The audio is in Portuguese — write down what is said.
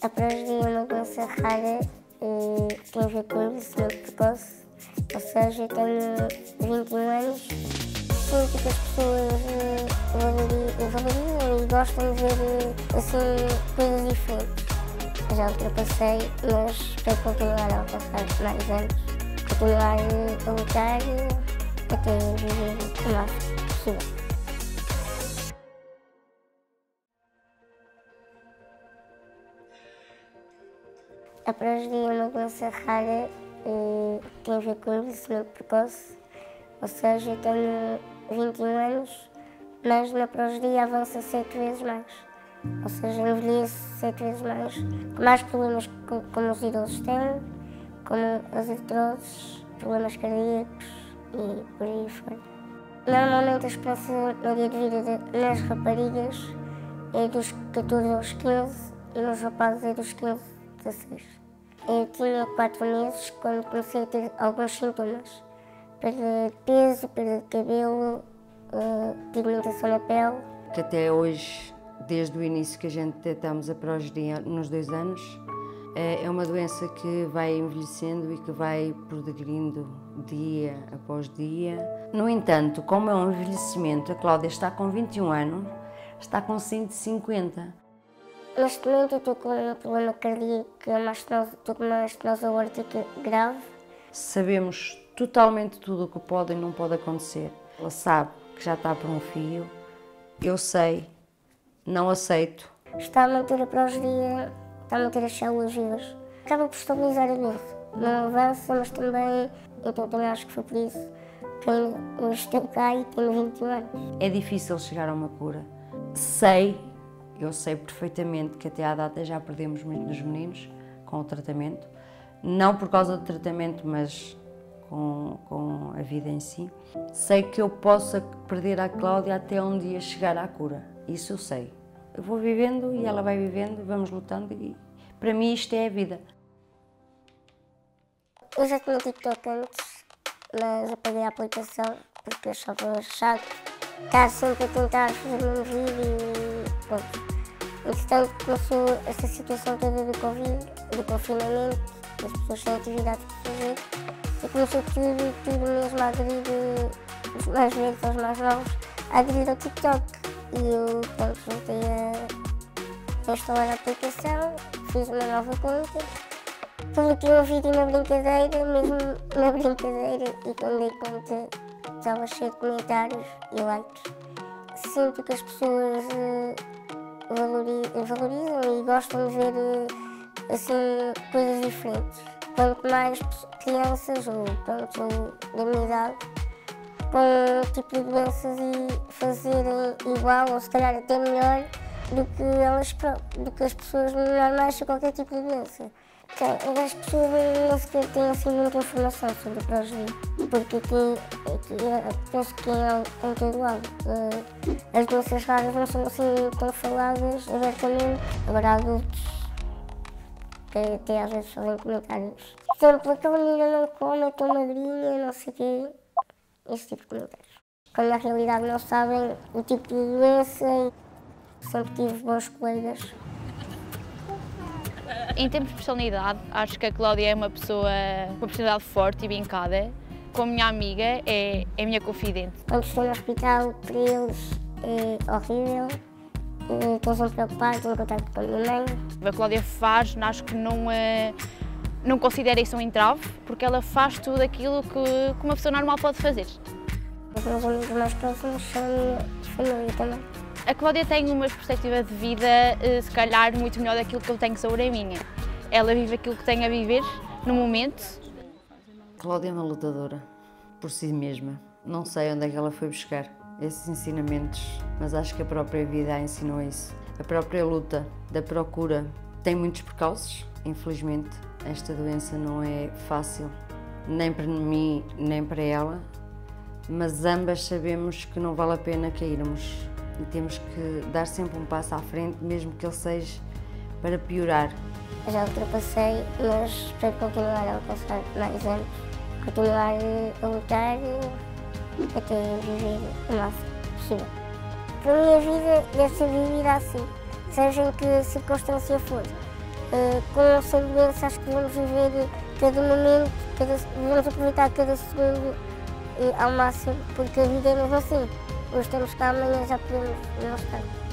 A paralisia é uma doença rara e tem a ver com o envelhecimento precoce, ou seja, eu tenho 21 anos. Sinto que as pessoas valorizam e gostam de ver assim, coisas diferentes. Já ultrapassei, mas espero continuar a alcançar mais anos, continuar a lutar até viver o máximo possível. A paralisia é uma doença rara e tem a ver com o envelhecimento precoce, ou seja, eu tenho 21 anos, mas na paralisia avança 7 vezes mais. Ou seja, envelheço 7 vezes mais problemas como os idosos têm, como as artroses, problemas cardíacos e por aí fora. Normalmente a esperança média de vida nas raparigas é dos 14 aos 15 e nos rapazes é dos 15 a 16. Eu tinha 4 meses quando comecei a ter alguns sintomas. Perda de peso, perda de cabelo, pigmentação na pele. Que até hoje, desde o início que a gente detectamos a paralisia nos 2 anos, é uma doença que vai envelhecendo e que vai progredindo dia após dia. No entanto, como é um envelhecimento, a Cláudia está com 21 anos, está com 150. Neste momento eu estou com um problema cardíaco, estou com uma estenose aórtica grave. Sabemos totalmente tudo o que pode e não pode acontecer. Ela sabe que já está por um fio. Eu sei, não aceito. Está a manter a paralisia, está a manter as células vivas. Acaba por estabilizar a doença. Não avança, mas também, então também acho que foi por isso que hoje estou cá e tenho 21 anos. É difícil chegar a uma cura. Eu sei perfeitamente que até à data já perdemos muitos meninos com o tratamento. Não por causa do tratamento, mas com a vida em si. Sei que eu posso perder a Cláudia até um dia chegar à cura. Isso eu sei. Eu vou vivendo e ela vai vivendo, vamos lutando e para mim isto é a vida. Eu já tinha TikTok antes, mas apaguei a aplicação porque achava chato estar sempre a tentar fazer um vídeo e pronto. Entretanto, começou essa situação toda do Covid, do confinamento, das pessoas sem atividade para fazer, e começou tudo mesmo a aderir, os mais velhos aos mais novos, a aderir ao TikTok. E eu, pronto, voltei a instalar a aplicação, fiz uma nova conta, publiquei um vídeo na brincadeira, mesmo na brincadeira, e quando dei conta estava cheio de comentários e likes. Sinto que as pessoas valorizam e gostam de ver assim, coisas diferentes. Quanto mais crianças ou da minha idade com um tipo de doenças e fazerem igual ou se calhar até melhor do que as pessoas normais com qualquer tipo de doença. Então, as pessoas não sequer têm assim muita informação sobre a paralisia, porque aqui penso que é em todo lado. As doenças raras não são assim tão faladas abertamente. Agora há adultos que até às vezes fazem comentários. Por exemplo, aquela menina não come, é tão magrinha, não sei o quê. Esse tipo de comentários. Quando na realidade não sabem o tipo de doença, sempre tive bons colegas. Em termos de personalidade, acho que a Cláudia é uma pessoa com uma personalidade forte e vincada. Com a minha amiga, é a minha confidente. Quando estou no hospital, para eles é horrível. Estão sempre preocupados em contato com a minha mãe. A Cláudia faz, acho que não considera isso um entrave, porque ela faz tudo aquilo que uma pessoa normal pode fazer. Os meus amigos mais próximos são a minha família também. A Cláudia tem uma perspectiva de vida, se calhar, muito melhor daquilo que eu tenho sobre a minha. Ela vive aquilo que tem a viver, no momento. Cláudia é uma lutadora, por si mesma. Não sei onde é que ela foi buscar esses ensinamentos, mas acho que a própria vida a ensinou isso. A própria luta da procura tem muitos percalços, infelizmente. Esta doença não é fácil, nem para mim, nem para ela, mas ambas sabemos que não vale a pena cairmos. E temos que dar sempre um passo à frente, mesmo que ele seja para piorar. Já ultrapassei, mas espero continuar a alcançar mais anos, continuar a lutar até viver o máximo possível. Para mim a vida deve ser vivida assim, seja em que circunstância for. Com ou sem doença, acho que devemos viver cada momento, devemos aproveitar cada segundo ao máximo, porque a vida é mesmo assim. Hoje estamos cá, amanhã já podemos não estar.